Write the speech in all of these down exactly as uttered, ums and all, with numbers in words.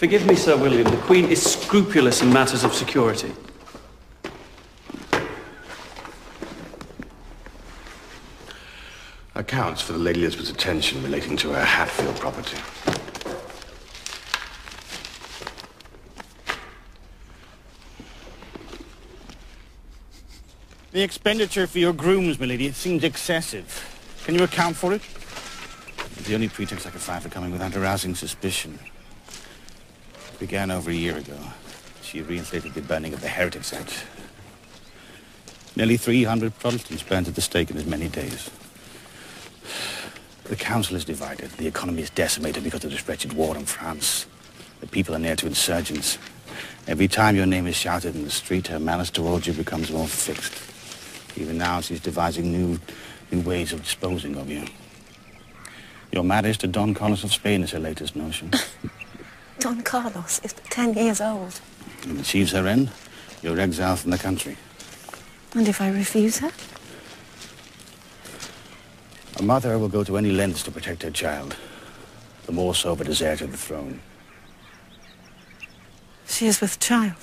Forgive me, Sir William. The Queen is scrupulous in matters of security. Accounts for the Lady Elizabeth's attention relating to her Hatfield property. The expenditure for your grooms, my lady, it seems excessive. Can you account for it? It's the only pretext I could find for coming without arousing suspicion. It began over a year ago. She reinstated the burning of the Heretics Act. Nearly three hundred Protestants burned at the stake in as many days. The Council is divided. The economy is decimated because of this wretched war in France. The people are near to insurgents. Every time your name is shouted in the street, her malice towards you becomes more fixed. Even now, she's devising new, new ways of disposing of you. Your marriage to Don Carlos of Spain is her latest notion. Don Carlos is but ten years old. And achieves her end, you're exiled from the country. And if I refuse her? A mother will go to any lengths to protect her child. The more so if it is heir to the throne. She is with child.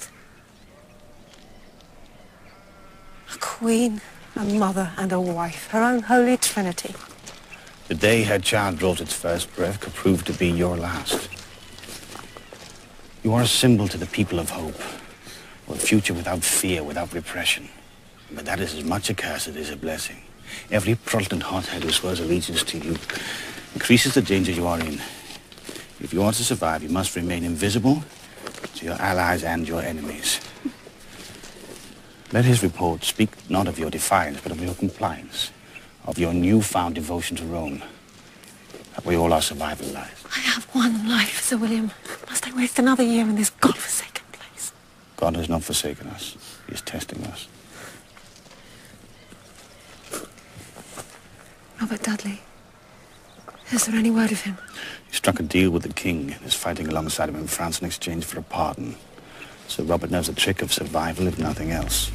A queen, a mother, and a wife. Her own holy trinity. The day her child draws its first breath could prove to be your last. You are a symbol to the people of hope. For a future without fear, without repression. But that is as much a curse as it is a blessing. Every Protestant hothead who swears allegiance to you increases the danger you are in. If you want to survive, you must remain invisible to your allies and your enemies. Let his report speak not of your defiance, but of your compliance, of your newfound devotion to Rome. That way all our survival lies. I have one life, Sir William. Must I waste another year in this godforsaken place? God has not forsaken us. He is testing us. Robert Dudley. Is there any word of him? He struck a deal with the king and is fighting alongside him in France in exchange for a pardon. So Robert knows the trick of survival, if nothing else.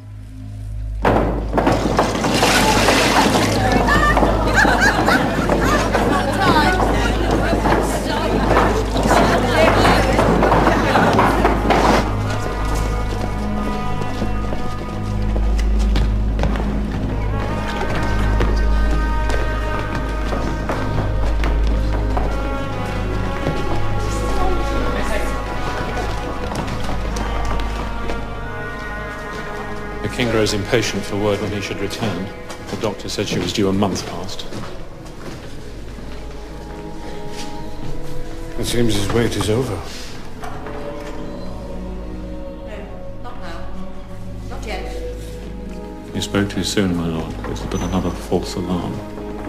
The king grows impatient for word when he should return. The doctor said she was due a month past. It seems his wait is over. No, not now. Not yet. You spoke too soon, my lord. This is but another false alarm.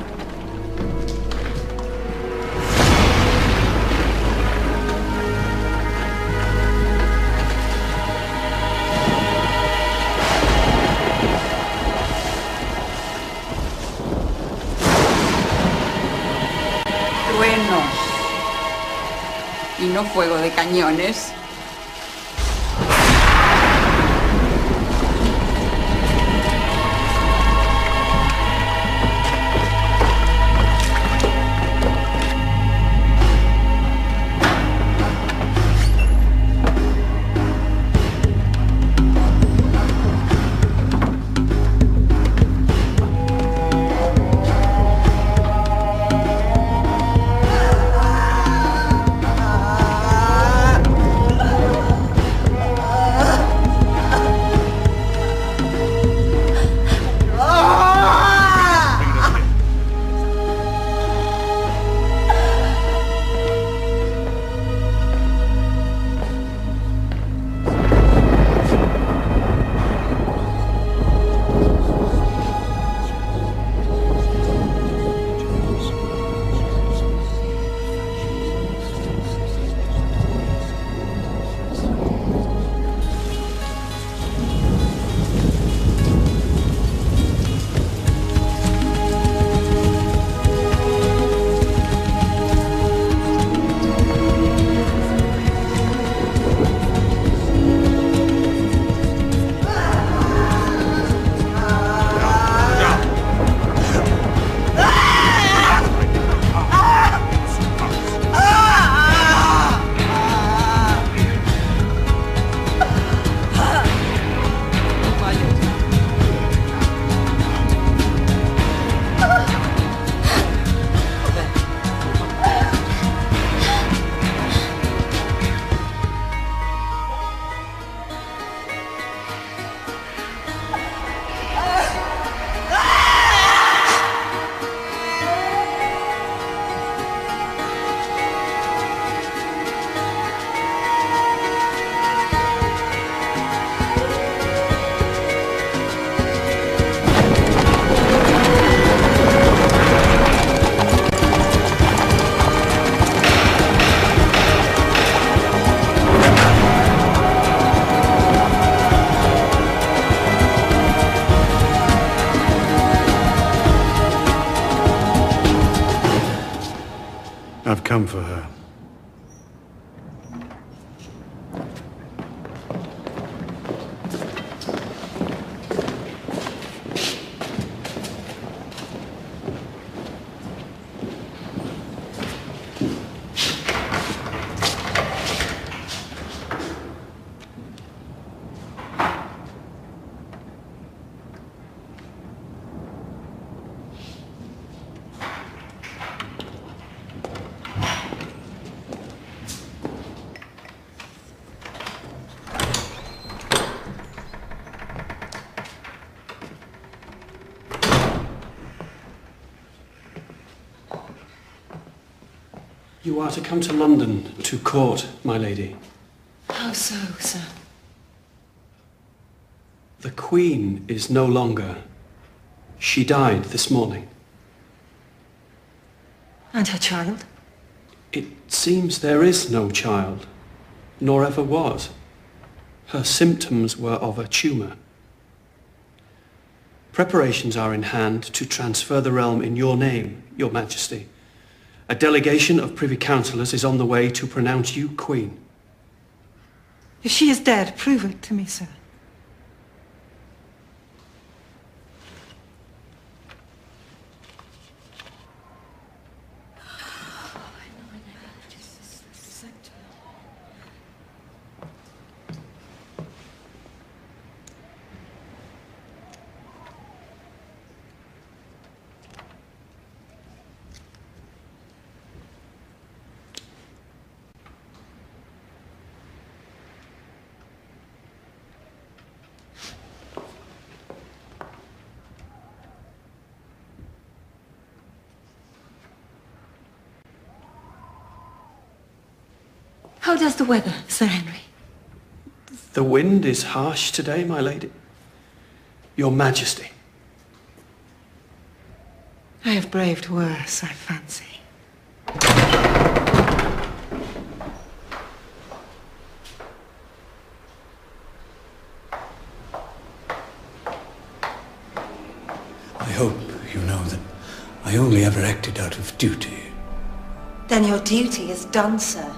Y no fuego de cañones. come for her. You are to come to London to court, my lady. How so, sir? The Queen is no longer. She died this morning. And her child? It seems there is no child, nor ever was. Her symptoms were of a tumour. Preparations are in hand to transfer the realm in your name, Your Majesty. A delegation of Privy Councillors is on the way to pronounce you Queen. If she is dead, prove it to me, sir. How does the weather, Sir Henry? The wind is harsh today, my lady. Your Majesty. I have braved worse, I fancy. I hope you know that I only ever acted out of duty. Then your duty is done, sir.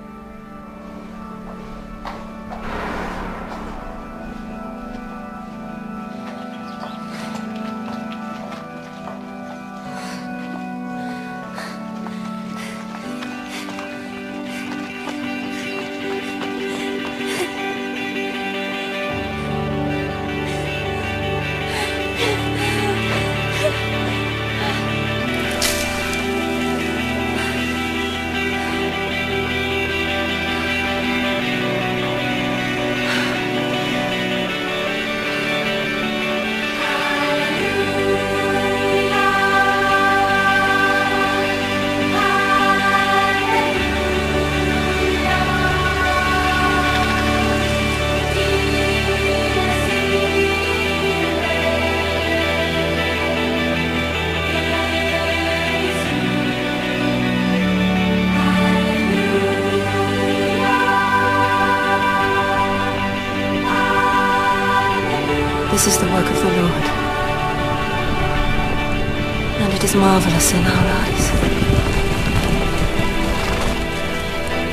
This is the work of the Lord, and it is marvelous in our eyes.